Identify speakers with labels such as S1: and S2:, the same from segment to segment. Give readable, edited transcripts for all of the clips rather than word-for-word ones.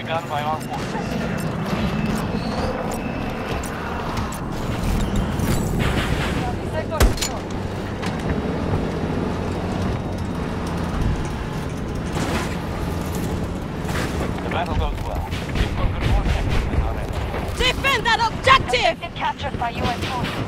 S1: begun by our forces. The battle goes well. We've broken more sectors than our enemy.
S2: Defend that objective!
S3: Objective captured by U.S. forces.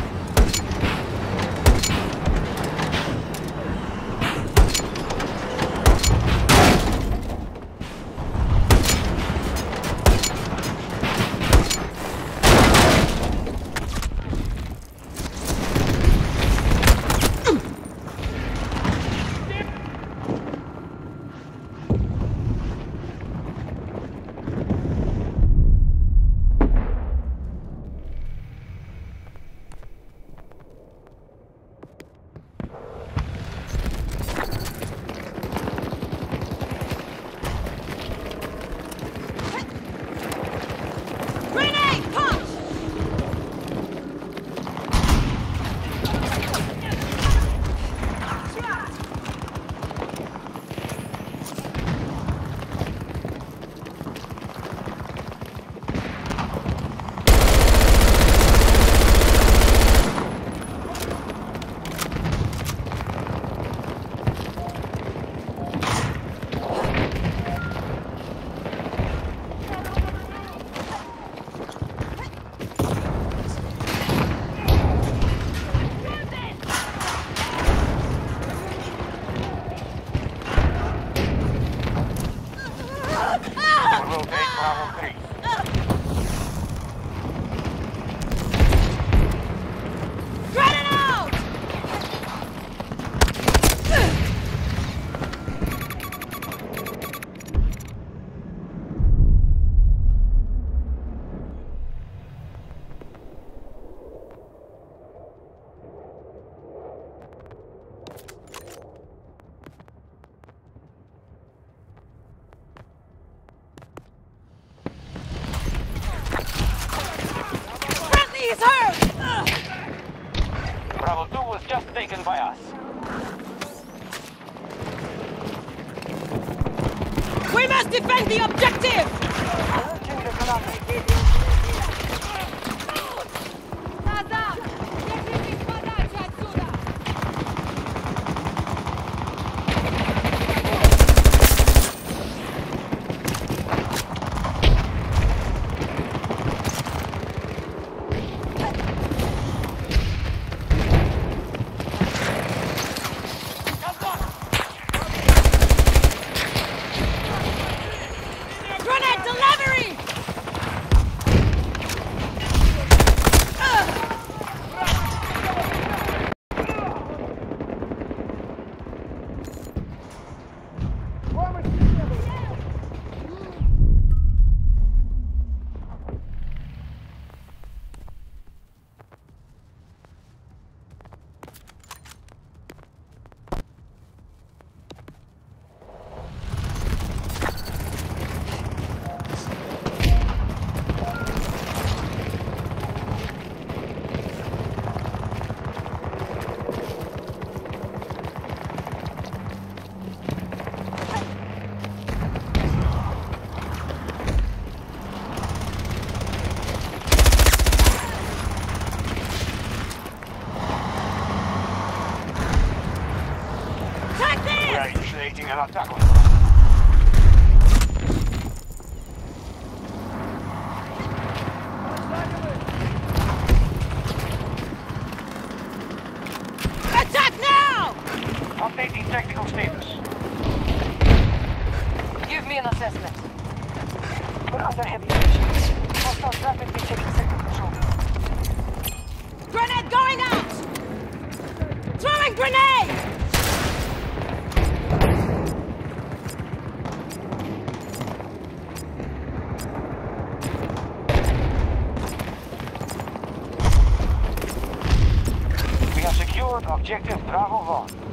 S1: Bravo 2 was just taken by us.
S2: We must defend the objective!
S1: Initiating an attack on
S2: Attack now!
S1: updating technical status.
S3: Give me an assessment. We're under heavy pressure. Hostiles rapidly taking sector control.
S2: Grenade going out! Throwing grenade!
S1: We have secured objective Bravo 1.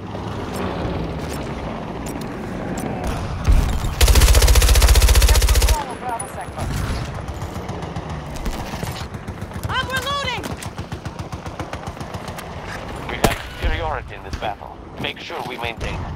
S3: Bravo sector.
S2: I'm reloading!
S1: We have superiority in this battle. Make sure we maintain it.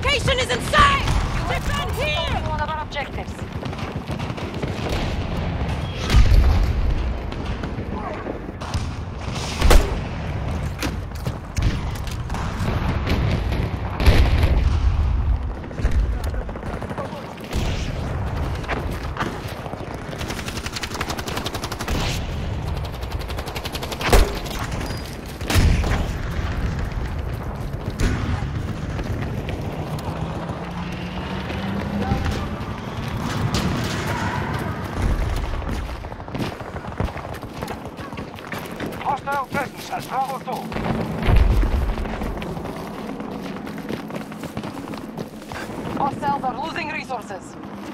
S2: location is in sight! Defend here!
S3: One of our objectives.
S1: Hostile presence at Bravo 2.
S3: Hostiles are losing resources.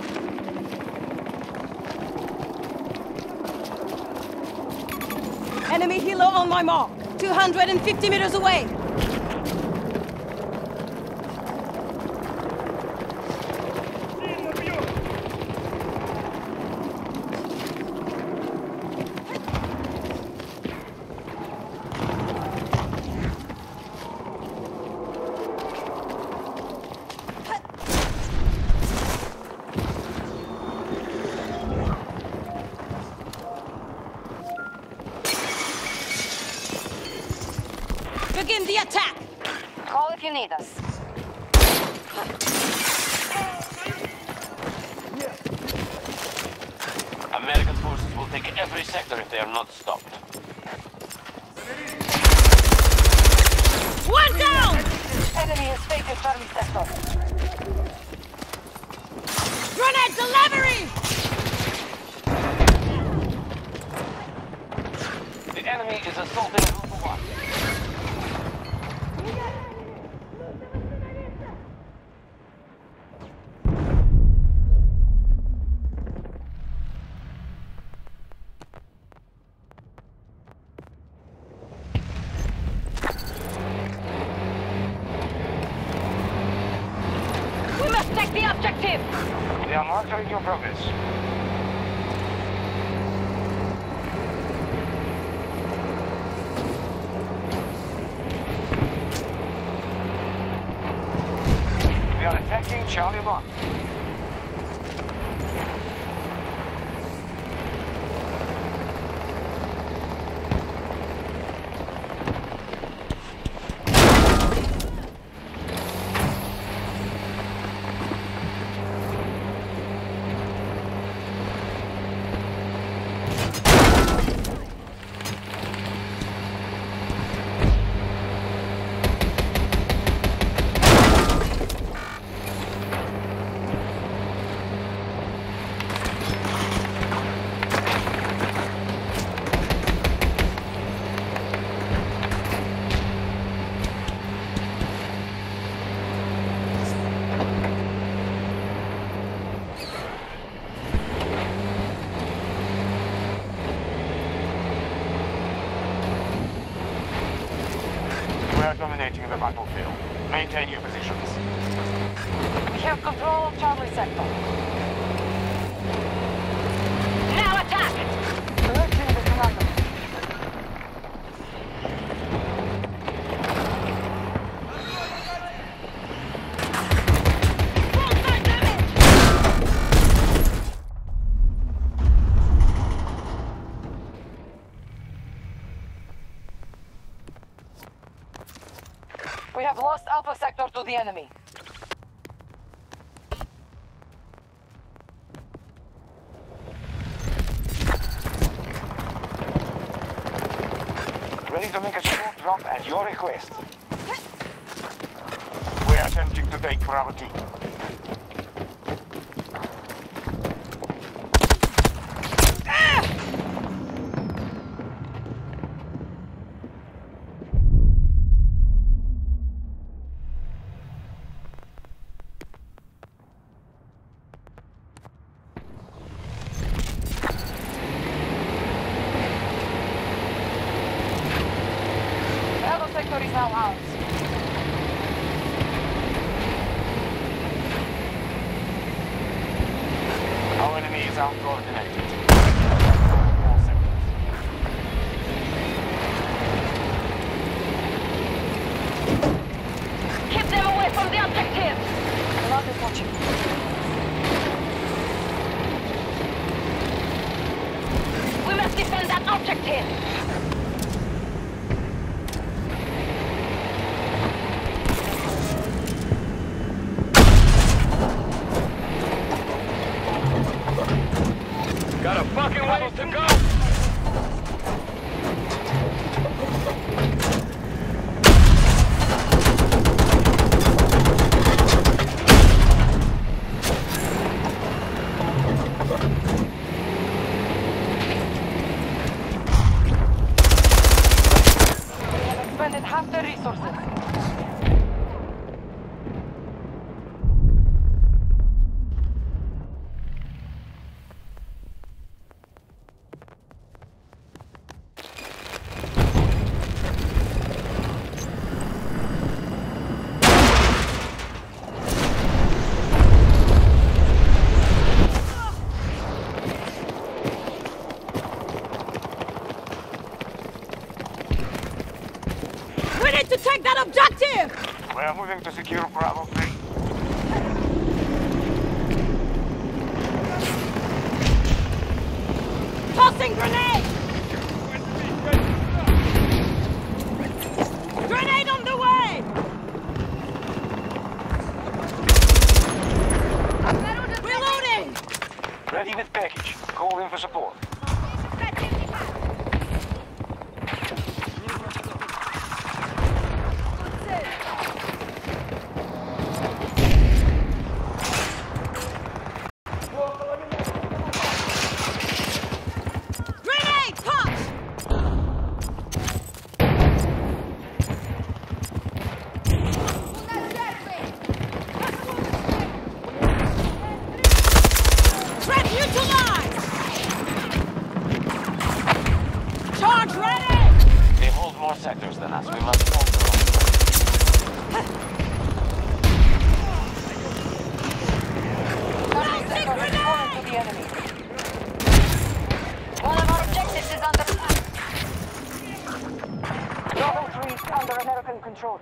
S2: Enemy helo on my mark. 250 meters away. Begin the attack!
S3: Call if you need us.
S1: American forces will take every sector if they are not stopped.
S2: One down!
S3: Enemy is taking Charlie sector.
S2: Grenade delivery!
S1: The enemy is assaulting Route 1.
S3: We must take the objective!
S1: We are monitoring your progress. We are attacking Charlie 1. We are dominating the battlefield. Maintain your positions.
S3: We have control of Charlie sector. Now attack! Selecting the commander. We have lost Alpha sector to the enemy.
S1: Ready to make a short drop at your request. We are attempting to take Bravo 2.
S3: Sector is now ours. package. We must defend that objective.
S1: Got a fucking ways to go!
S3: Expended half the resources.
S2: We need to take that objective!
S1: We're moving to secure Bravo 3.
S2: Tossing grenade! Grenade on the way! Reloading!
S1: Ready with package. Call in for support.
S2: Grenade! Pop! Threat neutralized! Charge ready!
S1: They hold more sectors than us. We must conquer them.
S3: Target sector has fallen to the enemy. One of our objectives is under attack. Bravo 3 is under American control.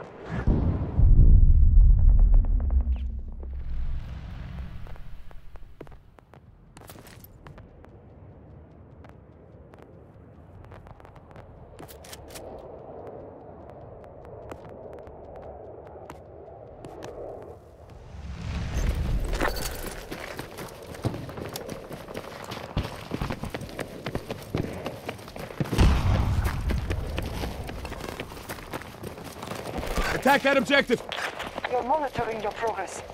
S4: Attack that objective!
S3: You're monitoring your progress.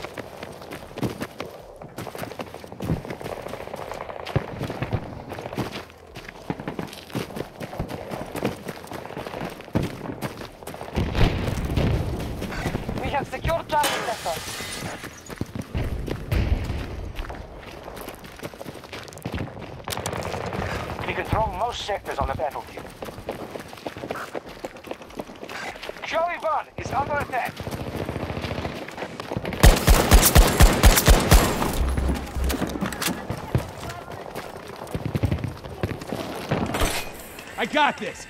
S3: We have secured Charlie sector.
S1: We control most sectors on the battlefield. Charlie 1 is under attack.
S4: I got this!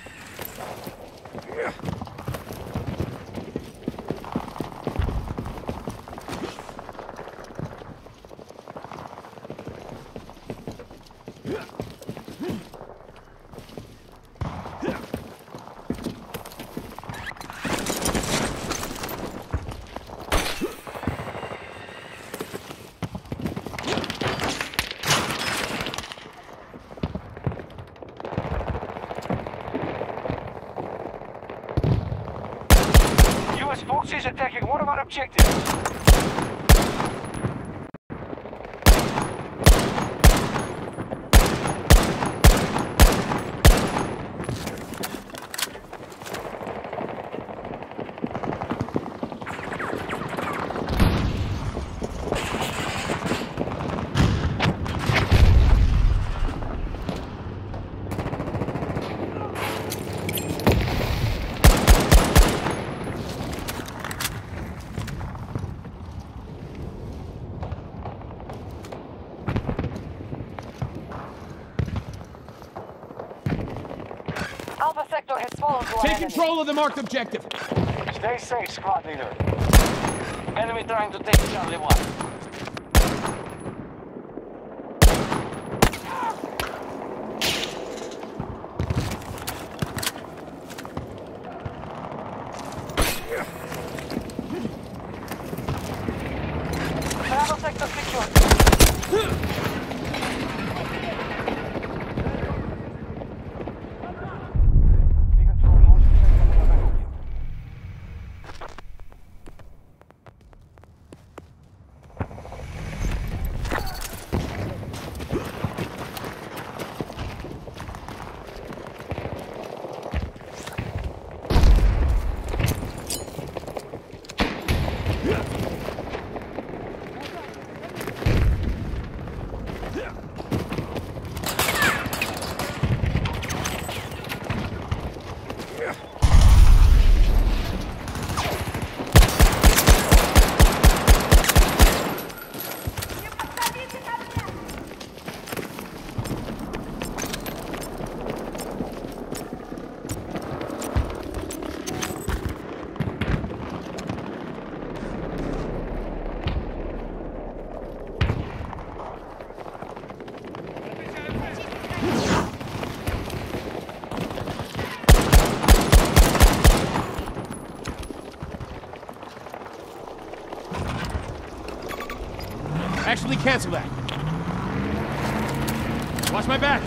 S1: U.S. forces attacking one of our objectives.
S3: Alpha sector has fallen to our
S4: Take
S3: enemy.
S4: control of the marked objective!
S1: Stay safe, squad leader. Enemy trying to take Charlie 1.
S3: Bravo sector secure.
S4: Actually, cancel that. Watch my back.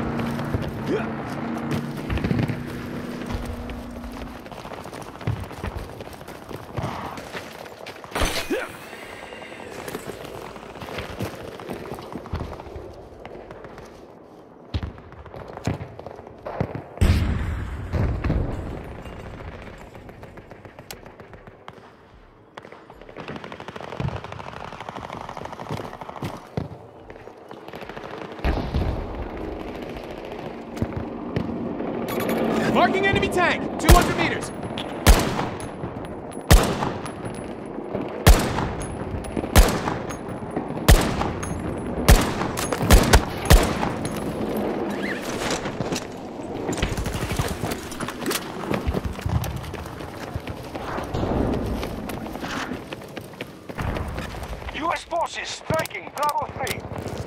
S4: Marking enemy tank, 200 meters.
S1: US forces striking Bravo 3.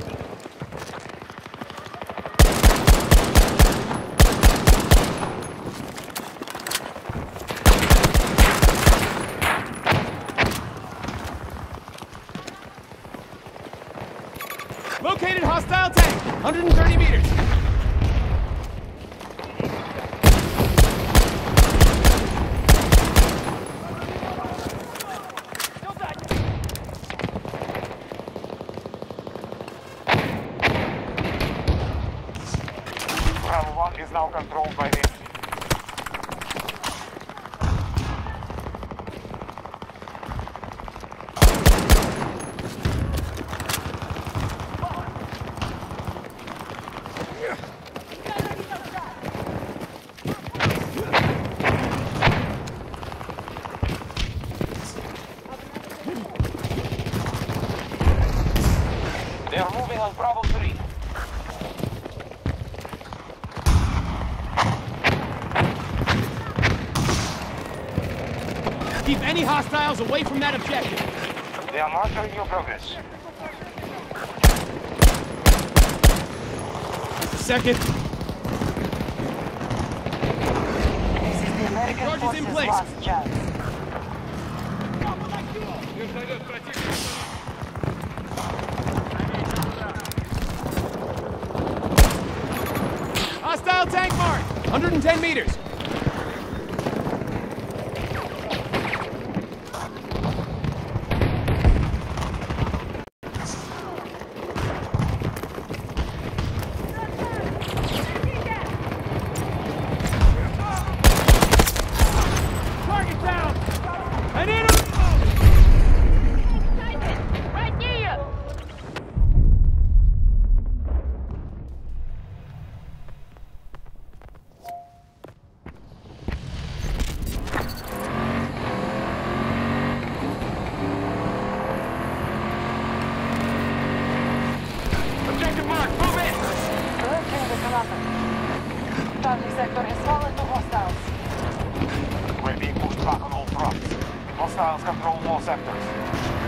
S4: Located hostile tank, 130 meters.
S1: Bravo 1 is now controlled by the enemy. They are moving on Bravo 3.
S4: Keep any hostiles away from that objective.
S1: They are monitoring your progress.
S4: Second.
S3: This is the American
S4: Charges in
S3: forces'
S4: place.
S3: last chance.
S4: Hostile tank marked, 110 meters. Target down! An enemy!
S2: Right near you!
S1: Objective mark, move in!
S3: Correcting the commander. Charlie sector has fallen to hostiles.
S1: We're being pushed back on all fronts. Hostiles control more sectors.